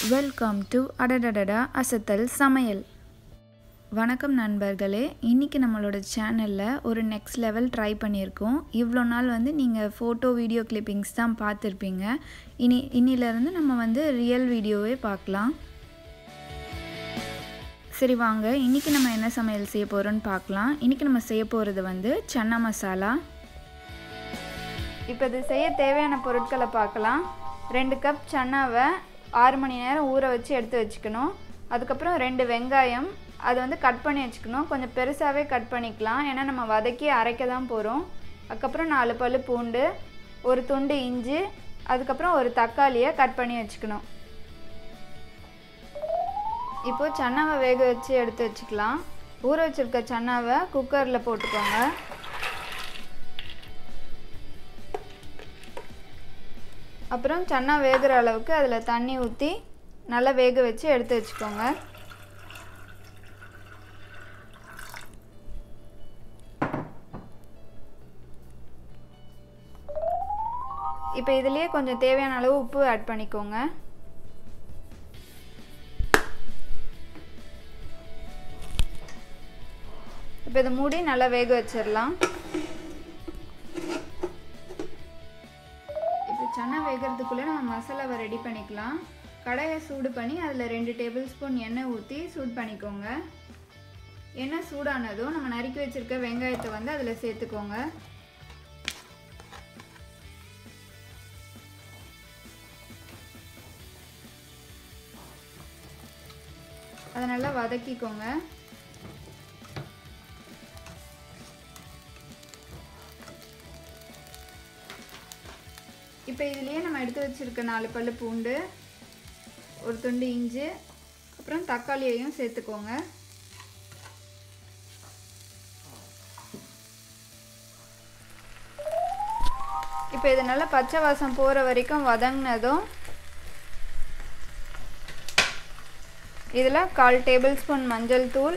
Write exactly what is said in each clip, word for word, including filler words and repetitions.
Welcome to அடடடடா அசத்தல் சமையல். வணக்கம் நண்பர்களே, இன்றைக்கி நம்மளோட சேனலில் ஒரு நெக்ஸ்ட் லெவல் ட்ரை பண்ணியிருக்கோம். இவ்வளோ நாள் வந்து நீங்கள் ஃபோட்டோ வீடியோ கிளிப்பிங்ஸ் தான் பார்த்துருப்பீங்க. இனி இன்னிலேருந்து நம்ம வந்து ரியல் வீடியோவே பார்க்கலாம். சரி வாங்க, இன்றைக்கி நம்ம என்ன சமையல் செய்ய போகிறோன்னு பார்க்கலாம். இன்றைக்கி நம்ம செய்ய போகிறது வந்து சன்னா மசாலா. இப்போ இது செய்ய தேவையான பொருட்களை பார்க்கலாம். ரெண்டு கப் சன்னாவை ஆறு மணி நேரம் ஊற வச்சு எடுத்து வச்சுக்கணும். அதுக்கப்புறம் ரெண்டு வெங்காயம், அதை வந்து கட் பண்ணி வச்சுக்கணும். கொஞ்சம் பெருசாகவே கட் பண்ணிக்கலாம், ஏன்னா நம்ம வதக்கி அரைக்க தான் போகிறோம். அதுக்கப்புறம் நாலு பல் பூண்டு, ஒரு துண்டு இஞ்சி, அதுக்கப்புறம் ஒரு தக்காளியை கட் பண்ணி வச்சுக்கணும். இப்போது சன்னாவை வேக வச்சு எடுத்து வச்சுக்கலாம். ஊற வச்சுருக்க சன்னாவை குக்கரில் போட்டுக்கோங்க. அப்புறம் சன்னா வேகிற அளவுக்கு அதில் தண்ணி ஊற்றி நல்லா வேக வச்சு எடுத்து வச்சுக்கோங்க. இப்போ இதுலேயே கொஞ்சம் தேவையான அளவு உப்பு ஆட் பண்ணிக்கோங்க. இப்போ இதை மூடி நல்லா வேக வச்சிடலாம். சன்னா வேகிறதுக்குள்ளே நம்ம மசாலாவை ரெடி பண்ணிக்கலாம். கடாயை சூடு பண்ணி அதில் ரெண்டு டேபிள் ஸ்பூன் எண்ணெய் ஊற்றி சூடு பண்ணிக்கோங்க. எண்ணெய் சூடானதும் நம்ம நறுக்கி வச்சுருக்க வெங்காயத்தை வந்து அதில் சேர்த்துக்கோங்க. அதை நல்லா வதக்கிக்கோங்க. இப்போ இதுலேயே நம்ம எடுத்து வச்சுருக்க நாலு பல் பூண்டு, ஒரு துண்டு இஞ்சி, அப்புறம் தக்காளியையும் சேர்த்துக்கோங்க. இப்போ இது நல்லா பச்சை வாசம் போகிற வரைக்கும் வதங்கினதும் இதில் கால் டேபிள் ஸ்பூன் மஞ்சள் தூள்,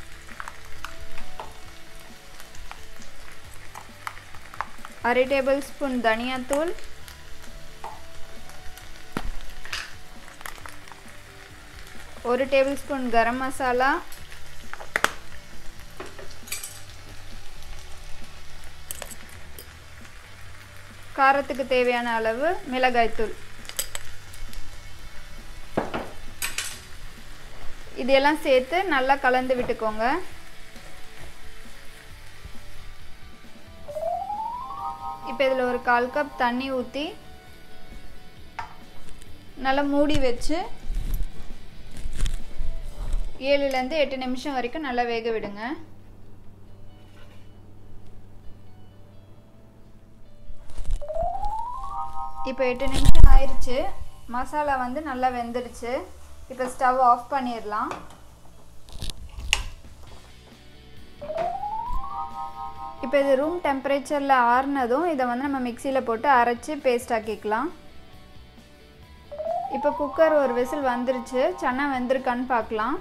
அரை டேபிள் ஸ்பூன் தனியாத்தூள், ஒரு டேபிள் ஸ்பூன் கரம் மசாலா, காரத்துக்கு தேவையான அளவு மிளகாய்த்தூள், இதெல்லாம் சேர்த்து நல்லா கலந்து விட்டுக்கோங்க. இப்போ இதில் ஒரு கால் கப் தண்ணி ஊற்றி நல்லா மூடி வச்சு ஏழுலேருந்து எட்டு நிமிஷம் வரைக்கும் நல்லா வேக விடுங்க. இப்போ எட்டு நிமிஷம் ஆயிடுச்சு. மசாலா வந்து நல்லா வெந்துடுச்சு. இப்போ ஸ்டவ் ஆஃப் பண்ணிடலாம். இப்போ இது ரூம் டெம்பரேச்சரில் ஆறுனதும் இதை வந்து நம்ம மிக்சியில் போட்டு அரைச்சி பேஸ்ட் ஆக்கிக்கலாம். இப்போ குக்கர் ஒரு விசில் வந்துருச்சு. சன்னா வெந்திருக்கான்னு பார்க்கலாம்.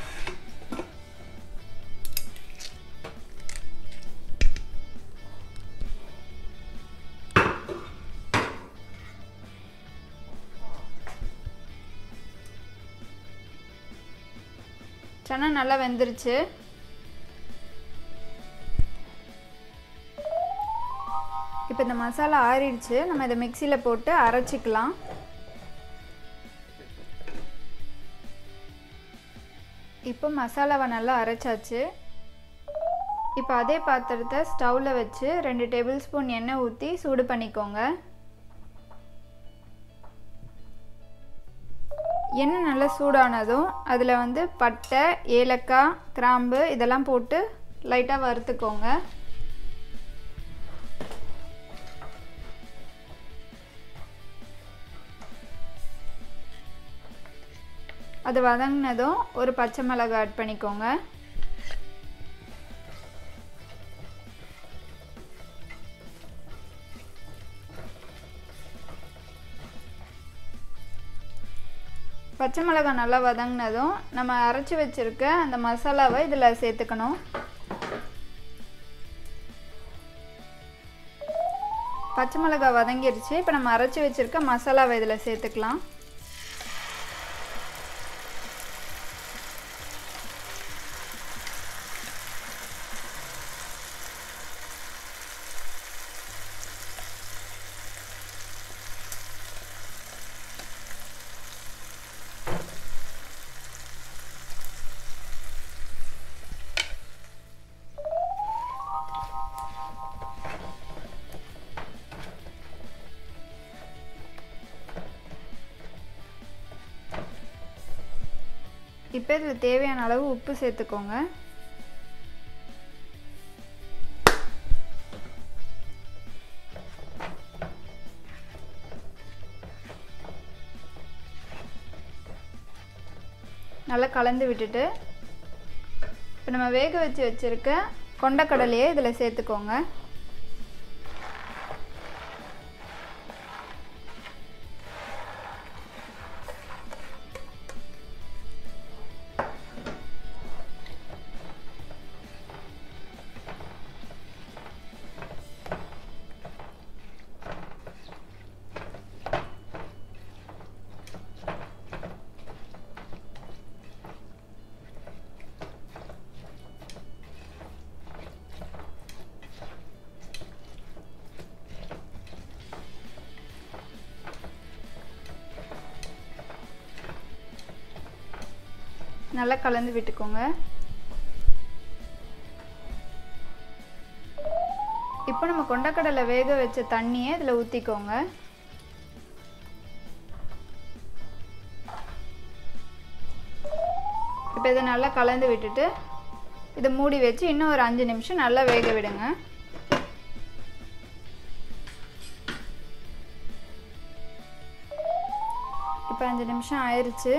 சன்னா நல்லா வெந்துருச்சு. இப்போ இந்த மசாலா ஆறிடுச்சு. நம்ம இதை மிக்சியில் போட்டு அரைச்சிக்கலாம். இப்போ மசாலாவை நல்லா அரைச்சாச்சு. இப்போ அதே பாத்திரத்தை ஸ்டவ்வில் வச்சு ரெண்டு டேபிள் ஸ்பூன் எண்ணெய் ஊற்றி சூடு பண்ணிக்கோங்க. எண்ணெய் நல்லா சூடானதும் அதில் வந்து பட்டை, ஏலக்காய், கிராம்பு இதெல்லாம் போட்டு லைட்டாக வறுத்துக்கோங்க. அது வதங்கினதும் ஒரு பச்சை மிளகாய் ஆட் பண்ணிக்கோங்க. பச்சை மிளகாய் நல்லா வதங்கினதும் நம்ம அரைச்சி வச்சுருக்க அந்த மசாலாவை இதில் சேர்த்துக்கணும். பச்சை மிளகாய் வதங்கிருச்சு. இப்போ நம்ம அரைச்சி வச்சுருக்க மசாலாவை இதில் சேர்த்துக்கலாம். இப்போ இதில் தேவையான அளவு உப்பு சேர்த்துக்கோங்க. நல்லா கலந்து விட்டுட்டு இப்போ நம்ம வேக வச்சு வச்சுருக்க கொண்டக்கடலையை இதில் சேர்த்துக்கோங்க. நல்லா கலந்து விட்டுக்கோங்க. இப்போ நம்ம கொண்டக்கடலை வேக வச்ச தண்ணியை இதில் ஊற்றிக்கோங்க. இப்போ இதை நல்லா கலந்து விட்டுட்டு இதை மூடி வச்சு இன்னும் ஒரு அஞ்சு நிமிஷம் நல்லா வேக விடுங்க. இப்போ அஞ்சு நிமிஷம் ஆயிடுச்சு.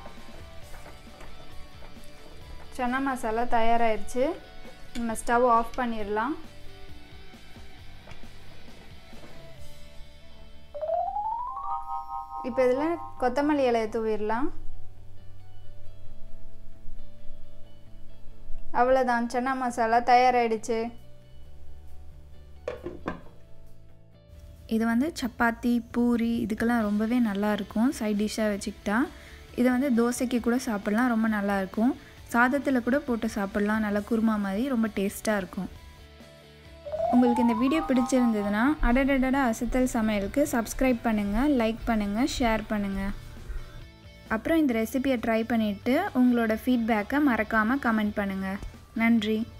சன்னா மசாலா தயாராகிடுச்சு. நம்ம ஸ்டவ் ஆஃப் பண்ணிடலாம். இப்போ இதில் கொத்தமல்லி இலையை தூவிடலாம். அவ்வளோதான், சன்னா மசாலா தயாராகிடுச்சு. இது வந்து சப்பாத்தி, பூரி இதுக்கெல்லாம் ரொம்பவே நல்லாயிருக்கும். சைட் டிஷ்ஷாக வச்சுக்கிட்டா இதை வந்து தோசைக்கு கூட சாப்பிட்லாம், ரொம்ப நல்லாயிருக்கும். சாதத்தில் கூட போட்டு சாப்பிட்லாம், நல்லா குருமா மாதிரி ரொம்ப டேஸ்ட்டாக இருக்கும். உங்களுக்கு இந்த வீடியோ பிடிச்சிருந்ததுன்னா அடடடடா அசத்தல் சமையலுக்கு சப்ஸ்கிரைப் பண்ணுங்கள், லைக் பண்ணுங்கள், ஷேர் பண்ணுங்கள். அப்புறம் இந்த ரெசிபியை ட்ரை பண்ணிவிட்டு உங்களோட ஃபீட்பேக்கை மறக்காமல் கமெண்ட் பண்ணுங்கள். நன்றி.